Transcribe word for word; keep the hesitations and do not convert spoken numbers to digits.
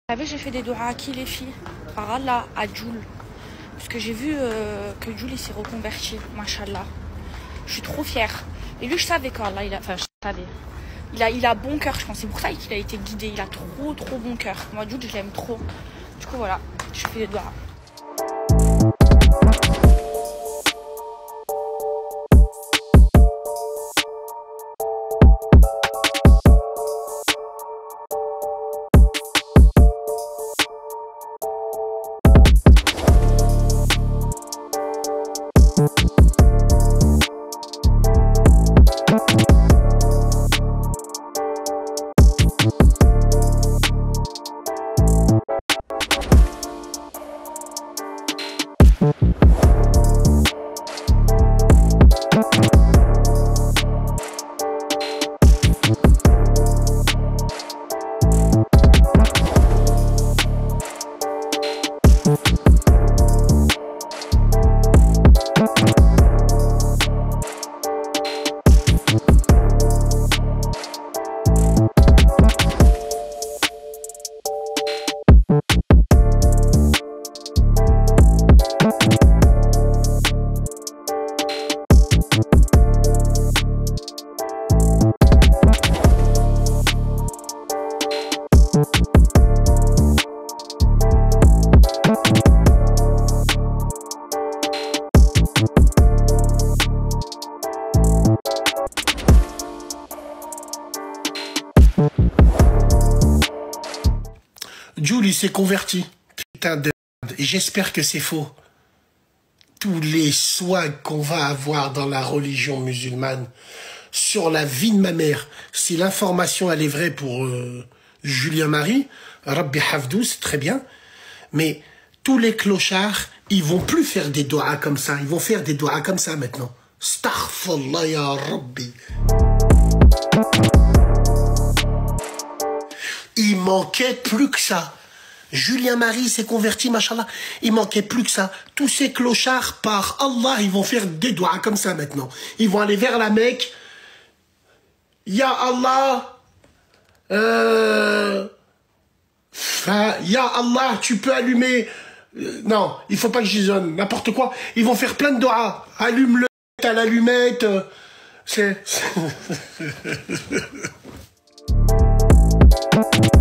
Vous savez, j'ai fait des doigts à qui, les filles? Par Allah, à Jules. Parce que j'ai vu euh, que Jules il s'est reconverti, machallah. Je suis trop fière. Et lui, je savais qu'Allah, il a. Enfin, je savais. Il a, il a bon cœur, je pense. C'est pour ça qu'il a été guidé. Il a trop, trop bon cœur. Moi, Jules, je l'aime trop. Du coup, voilà, je fais des doigts. Jules, il s'est converti. Putain de merde. Et j'espère que c'est faux. Tous les swags qu'on va avoir dans la religion musulmane sur la vie de ma mère, si l'information elle est vraie pour euh, Julien Marie, Rabbi Hafdou, c'est très bien, mais tous les clochards, ils vont plus faire des doigts comme ça, ils vont faire des doigts comme ça maintenant. Astaghfirullah ya Rabbi. Il manquait plus que ça. Julien Marie s'est converti, machallah. Il manquait plus que ça. Tous ces clochards, par Allah, ils vont faire des doigts comme ça maintenant. Ils vont aller vers la Mecque. Ya Allah. Euh... Enfin, Ya Allah, tu peux allumer... Euh, non, il faut pas que j'isonne. N'importe quoi. Ils vont faire plein de doigts. Allume-le à l'allumette. Euh, C'est...